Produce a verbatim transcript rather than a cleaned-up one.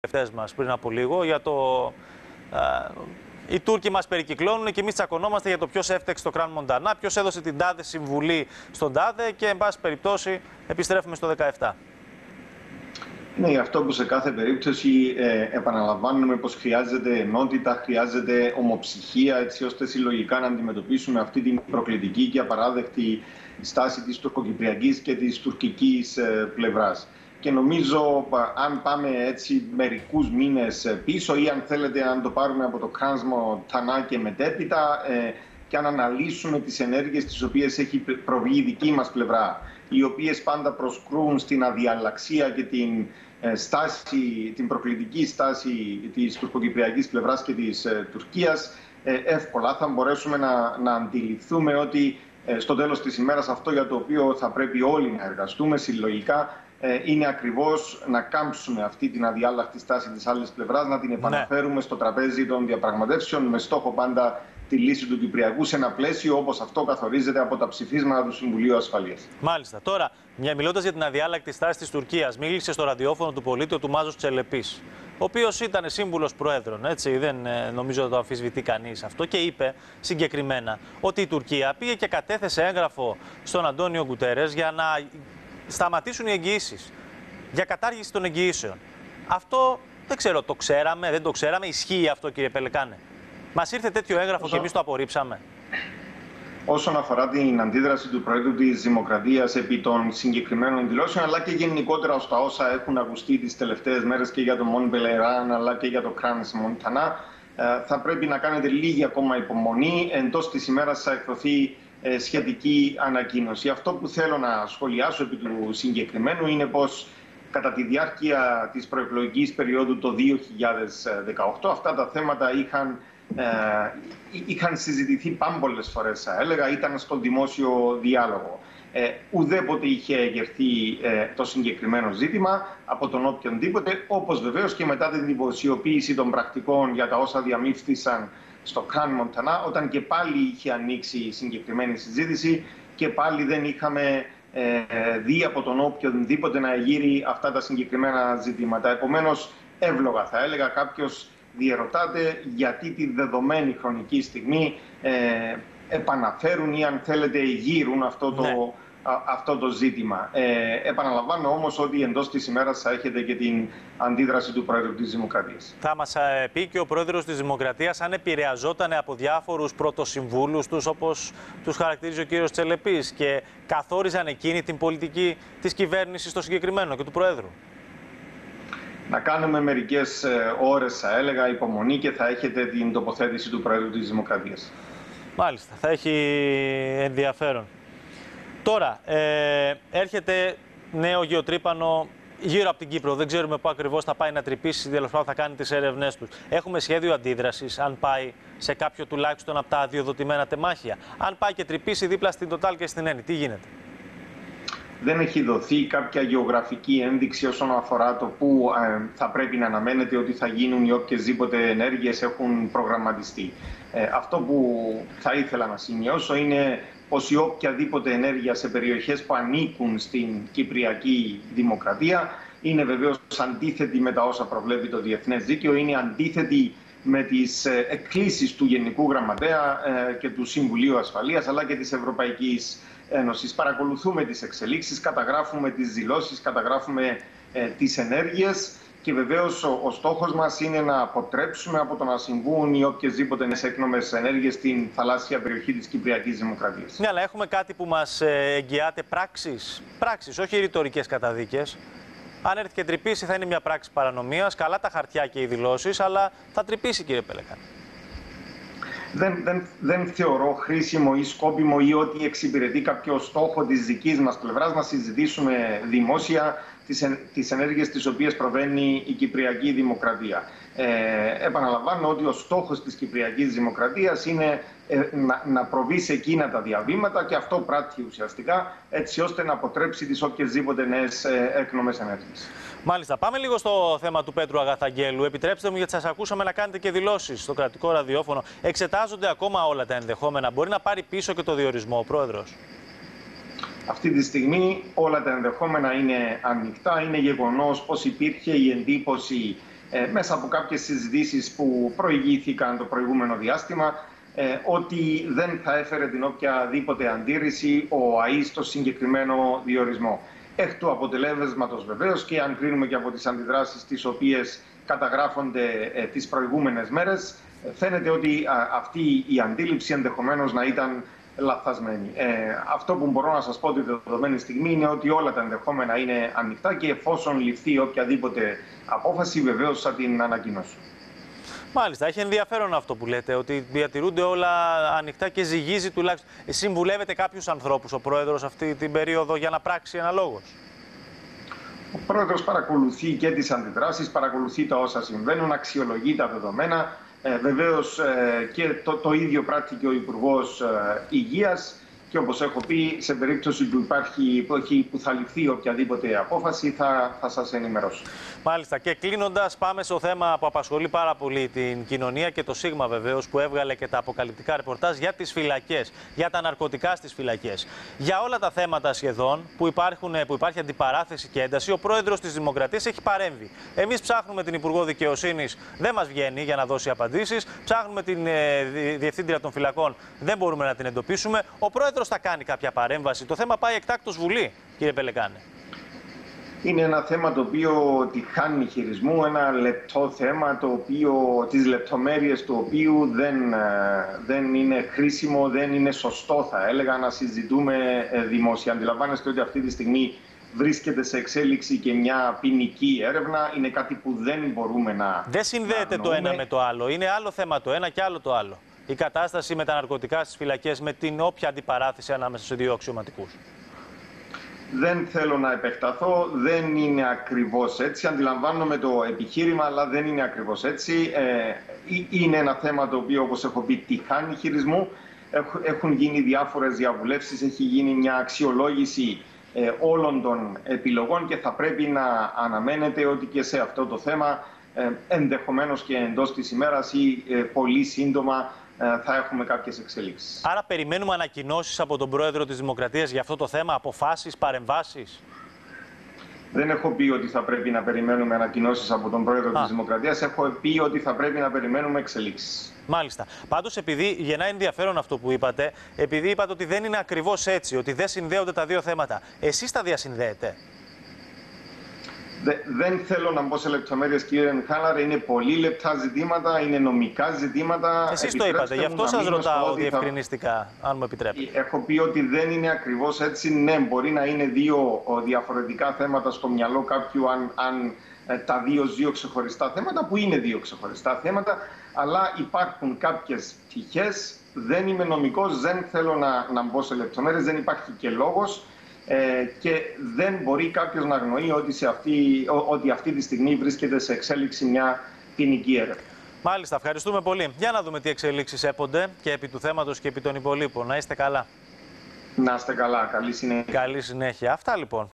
Τελευταίες μας πριν από λίγο για το ε, οι Τούρκοι μας περικυκλώνουν και εμείς τσακωνόμαστε για το ποιος έφταξε το Κραν Μοντανά, ποιος έδωσε την τάδε συμβουλή στον τάδε και εν πάση περιπτώσει επιστρέφουμε στο δεκαεπτά. Ναι, αυτό που σε κάθε περίπτωση ε, επαναλαμβάνουμε πως χρειάζεται ενότητα, χρειάζεται ομοψυχία έτσι ώστε συλλογικά να αντιμετωπίσουμε αυτή την προκλητική και απαράδεκτη στάση της τουρκοκυπριακής και της τουρκικής ε, πλευράς. Και νομίζω αν πάμε έτσι μερικούς μήνες πίσω ή αν θέλετε αν το πάρουμε από το Κραν Μοντανά και μετέπειτα ε, και αν αναλύσουμε τις ενέργειες τις οποίες έχει προβεί η δική μας πλευρά, οι οποίες πάντα προσκρούν στην αδιαλλαξία και την, ε, στάση, την προκλητική στάση της τουρκοκυπριακής πλευράς και της ε, Τουρκίας, ε, εύκολα θα μπορέσουμε να, να αντιληφθούμε ότι ε, στο τέλος της ημέρας αυτό για το οποίο θα πρέπει όλοι να εργαστούμε συλλογικά είναι ακριβώς να κάμψουμε αυτή την αδιάλαχτη στάση της άλλης πλευράς, να την επαναφέρουμε ναι. στο τραπέζι των διαπραγματεύσεων με στόχο πάντα τη λύση του Κυπριακού σε ένα πλαίσιο όπως αυτό καθορίζεται από τα ψηφίσματα του Συμβουλίου Ασφαλείας. Μάλιστα. Τώρα, μιλώντας για την αδιάλακτη στάση της Τουρκίας, μίλησε στο ραδιόφωνο του πολίτη ο Τουμάζος Τσελεπής, ο οποίος ήταν σύμβουλος προέδρων, έτσι, δεν νομίζω ότι το αμφισβητεί κανείς αυτό, και είπε συγκεκριμένα ότι η Τουρκία πήγε και κατέθεσε έγγραφο στον Αντώνιο Γκουτέρες για να σταματήσουν οι εγγυήσεις, για κατάργηση των εγγυήσεων. Αυτό δεν ξέρω, το ξέραμε, δεν το ξέραμε, ισχύει αυτό, κύριε Πελεκάνε? Μας ήρθε τέτοιο έγγραφο Όσο... και εμείς το απορρίψαμε. Όσον αφορά την αντίδραση του Προέδρου της Δημοκρατίας επί των συγκεκριμένων δηλώσεων, αλλά και γενικότερα στα όσα έχουν ακουστεί τις τελευταίες μέρες και για το Μον Μπελεράν αλλά και για το Κραν Μοντανά, θα πρέπει να κάνετε λίγη ακόμα υπομονή. Εντός της ημέρας θα εκδοθεί σχετική ανακοίνωση. Αυτό που θέλω να σχολιάσω επί του συγκεκριμένου είναι πως κατά τη διάρκεια της προεκλογικής περίοδου το δύο χιλιάδες δεκαοκτώ αυτά τα θέματα είχαν, ε, είχαν συζητηθεί πάμπολες φορές, θα έλεγα, ήταν στον δημόσιο διάλογο. Ε, ουδέποτε είχε εγερθεί ε, το συγκεκριμένο ζήτημα από τον οποιονδήποτε, όπως βεβαίως και μετά την δημοσιοποίηση των πρακτικών για τα όσα διαμήφθησαν στο Κραν Μοντανά, όταν και πάλι είχε ανοίξει η συγκεκριμένη συζήτηση και πάλι δεν είχαμε ε, δει από τον οποιονδήποτε να εγείρει αυτά τα συγκεκριμένα ζητήματα. Επομένως, εύλογα θα έλεγα, κάποιος διερωτάται γιατί τη δεδομένη χρονική στιγμή ε, επαναφέρουν ή αν θέλετε εγείρουν αυτό το... Ναι. αυτό το ζήτημα. Ε, επαναλαμβάνω όμως ότι εντός της ημέρας θα έχετε και την αντίδραση του Πρόεδρου της Δημοκρατίας. Θα μας πει και ο Πρόεδρος της Δημοκρατίας αν επηρεαζόταν από διάφορους πρωτοσυμβούλους τους, όπως τους χαρακτηρίζει ο κύριος Τσελεπής, και καθόριζαν εκείνη την πολιτική της κυβέρνησης στο συγκεκριμένο και του Προέδρου. Να κάνουμε μερικές ώρες, θα έλεγα, υπομονή και θα έχετε την τοποθέτηση του Πρόεδρου της Δημοκρατίας. Μάλιστα, θα έχει ενδιαφέρον. Τώρα, ε, έρχεται νέο γεωτρύπανο γύρω από την Κύπρο. Δεν ξέρουμε πού ακριβώς θα πάει να τρυπήσει, τέλος πάντων θα κάνει τις έρευνές τους. Έχουμε σχέδιο αντίδρασης, αν πάει σε κάποιο τουλάχιστον από τα αδειοδοτημένα τεμάχια? Αν πάει και τρυπήσει δίπλα στην Total και στην Eni, τι γίνεται? Δεν έχει δοθεί κάποια γεωγραφική ένδειξη όσον αφορά το πού ε, θα πρέπει να αναμένεται ότι θα γίνουν οι οποιασδήποτε ενέργειες έχουν προγραμματιστεί. Ε, αυτό που θα ήθελα να σημειώσω είναι πως η οποιαδήποτε ενέργεια σε περιοχές που ανήκουν στην Κυπριακή Δημοκρατία είναι βεβαίως αντίθετη με τα όσα προβλέπει το διεθνές δίκαιο, είναι αντίθετη με τις εκκλήσεις του Γενικού Γραμματέα και του Συμβουλίου Ασφαλείας αλλά και της Ευρωπαϊκής Ένωσης. Παρακολουθούμε τις εξελίξεις, καταγράφουμε τις δηλώσεις, καταγράφουμε τις ενέργειες. Και βεβαίως ο, ο στόχος μας είναι να αποτρέψουμε από το να συμβούν οι οποιασδήποτε έκνομες ενέργειες στην θαλάσσια περιοχή της Κυπριακής Δημοκρατίας. Ναι, αλλά έχουμε κάτι που μας εγγυάται πράξεις, πράξεις, όχι ρητορικές καταδίκες. Αν έρθει και τρυπήσει θα είναι μια πράξη παρανομίας, καλά τα χαρτιά και οι δηλώσεις, αλλά θα τρυπήσει, κύριε Πελεκάνε. Δεν, δεν, δεν θεωρώ χρήσιμο ή σκόπιμο ή ότι εξυπηρετεί κάποιο στόχο της δικής μας πλευράς να συζητήσουμε δημόσια τις, τις ενέργειες τις οποίες προβαίνει η Κυπριακή Δημοκρατία. Ε, επαναλαμβάνω ότι ο στόχος της Κυπριακής Δημοκρατίας είναι ε, να, να προβεί σε εκείνα τα διαβήματα και αυτό πράττει ουσιαστικά έτσι ώστε να αποτρέψει τις οποιασδήποτε νέες ε, έκνομες ενέργειες. Μάλιστα. Πάμε λίγο στο θέμα του Πέτρου Αγαθαγγέλου. Επιτρέψτε μου, γιατί σας ακούσαμε να κάνετε και δηλώσεις στο κρατικό ραδιόφωνο. Εξετάζονται ακόμα όλα τα ενδεχόμενα? Μπορεί να πάρει πίσω και το διορισμό ο Πρόεδρος? Αυτή τη στιγμή όλα τα ενδεχόμενα είναι ανοιχτά. Είναι γεγονός πως υπήρχε η εντύπωση ε, μέσα από κάποιες συζητήσεις που προηγήθηκαν το προηγούμενο διάστημα, ε, ότι δεν θα έφερε την οποιαδήποτε αντίρρηση ο ΑΗ στο συγκεκριμένο διορισμό. Εκ του αποτελέσματος βεβαίως, και αν κρίνουμε και από τις αντιδράσεις τις οποίες καταγράφονται ε, τις προηγούμενες μέρες, φαίνεται ότι α, αυτή η αντίληψη ενδεχομένως να ήταν λαθασμένη. Ε, αυτό που μπορώ να σας πω τη δεδομένη στιγμή είναι ότι όλα τα ενδεχόμενα είναι ανοιχτά και εφόσον ληφθεί οποιαδήποτε απόφαση, βεβαίως θα την ανακοινώσω. Μάλιστα, έχει ενδιαφέρον αυτό που λέτε, ότι διατηρούνται όλα ανοιχτά και ζυγίζει τουλάχιστον. Συμβουλεύετε κάποιους ανθρώπους ο πρόεδρος αυτή την περίοδο για να πράξει αναλόγως? Ο πρόεδρος παρακολουθεί και τις αντιδράσεις, παρακολουθεί τα όσα συμβαίνουν, αξιολογεί τα δεδομένα. Ε, βεβαίως ε, και το, το ίδιο πράττει και ο Υπουργός ε, Υγείας, και όπως έχω πει, σε περίπτωση που, υπάρχει, που, έχει, που θα ληφθεί οποιαδήποτε απόφαση θα, θα σας ενημερώσω. Μάλιστα. Και κλείνοντας, πάμε στο θέμα που απασχολεί πάρα πολύ την κοινωνία και το ΣΥΓΜΑ βεβαίως, που έβγαλε και τα αποκαλυπτικά ρεπορτάζ για τις φυλακές, για τα ναρκωτικά στις φυλακές. Για όλα τα θέματα σχεδόν που, υπάρχουν, που υπάρχει αντιπαράθεση και ένταση, ο πρόεδρος της Δημοκρατίας έχει παρέμβει. Εμείς ψάχνουμε την Υπουργό Δικαιοσύνης, δεν μας βγαίνει για να δώσει απαντήσεις. Ψάχνουμε την ε, Διευθύντρια των Φυλακών, δεν μπορούμε να την εντοπίσουμε. Ο πρόεδρος θα κάνει κάποια παρέμβαση? Το θέμα πάει εκτάκτως Βουλή, κύριε Πελεκάνη. Είναι ένα θέμα το οποίο τη χάνει χειρισμού, ένα λεπτό θέμα, το οποίο, τις λεπτομέρειες του οποίου δεν, δεν είναι χρήσιμο, δεν είναι σωστό, θα έλεγα, να συζητούμε δημόσια. Αντιλαμβάνεστε ότι αυτή τη στιγμή βρίσκεται σε εξέλιξη και μια ποινική έρευνα. Είναι κάτι που δεν μπορούμε να... Δεν συνδέεται το ένα με το άλλο. Είναι άλλο θέμα το ένα και άλλο το άλλο. Η κατάσταση με τα ναρκωτικά στις φυλακές, με την όποια αντιπαράθεση ανάμεσα στους δύο αξιωματικούς. Δεν θέλω να επεκταθώ, δεν είναι ακριβώς έτσι. Αντιλαμβάνομαι το επιχείρημα, αλλά δεν είναι ακριβώς έτσι. Ε, είναι ένα θέμα το οποίο, όπως έχω πει, τη χάνει χειρισμού. Έχουν γίνει διάφορες διαβουλεύσεις, έχει γίνει μια αξιολόγηση ε, όλων των επιλογών και θα πρέπει να αναμένετε ότι και σε αυτό το θέμα ε, ενδεχομένως και εντός της ημέρας ή ε, πολύ σύντομα θα έχουμε κάποιες εξελίξεις. Άρα περιμένουμε ανακοινώσεις από τον πρόεδρο της Δημοκρατίας για αυτό το θέμα, αποφάσεις, παρεμβάσεις? Δεν έχω πει ότι θα πρέπει να περιμένουμε ανακοινώσεις από τον πρόεδρο Α. της Δημοκρατίας. Έχω πει ότι θα πρέπει να περιμένουμε εξελίξεις. Μάλιστα. Πάντως, επειδή γεννάει ενδιαφέρον αυτό που είπατε, επειδή είπατε ότι δεν είναι ακριβώς έτσι, ότι δεν συνδέονται τα δύο θέματα, εσείς τα διασυνδέετε? Δε, δεν θέλω να μπω σε λεπτομέρειες, κύριε Μιχάλαρ. Είναι πολύ λεπτά ζητήματα, είναι νομικά ζητήματα. Εσείς το είπατε, γι' αυτό σας ρωτάω διευκρινιστικά, θα... αν μου επιτρέπετε. Έχω πει ότι δεν είναι ακριβώς έτσι. Ναι, μπορεί να είναι δύο διαφορετικά θέματα στο μυαλό κάποιου, αν, αν τα δύο δύο ξεχωριστά θέματα, που είναι δύο ξεχωριστά θέματα, αλλά υπάρχουν κάποιες πτυχές. Δεν είμαι νομικός, δεν θέλω να, να μπω σε λεπτομέρειες, δεν υπάρχει και λόγος. Ε, και δεν μπορεί κάποιος να αγνοεί ότι, σε αυτή, ότι αυτή τη στιγμή βρίσκεται σε εξέλιξη μια ποινική έρευνα. Μάλιστα, ευχαριστούμε πολύ. Για να δούμε τι εξελίξεις έπονται και επί του θέματος και επί των υπολείπων. Να είστε καλά. Να είστε καλά. Καλή συνέχεια. Καλή συνέχεια. Αυτά λοιπόν.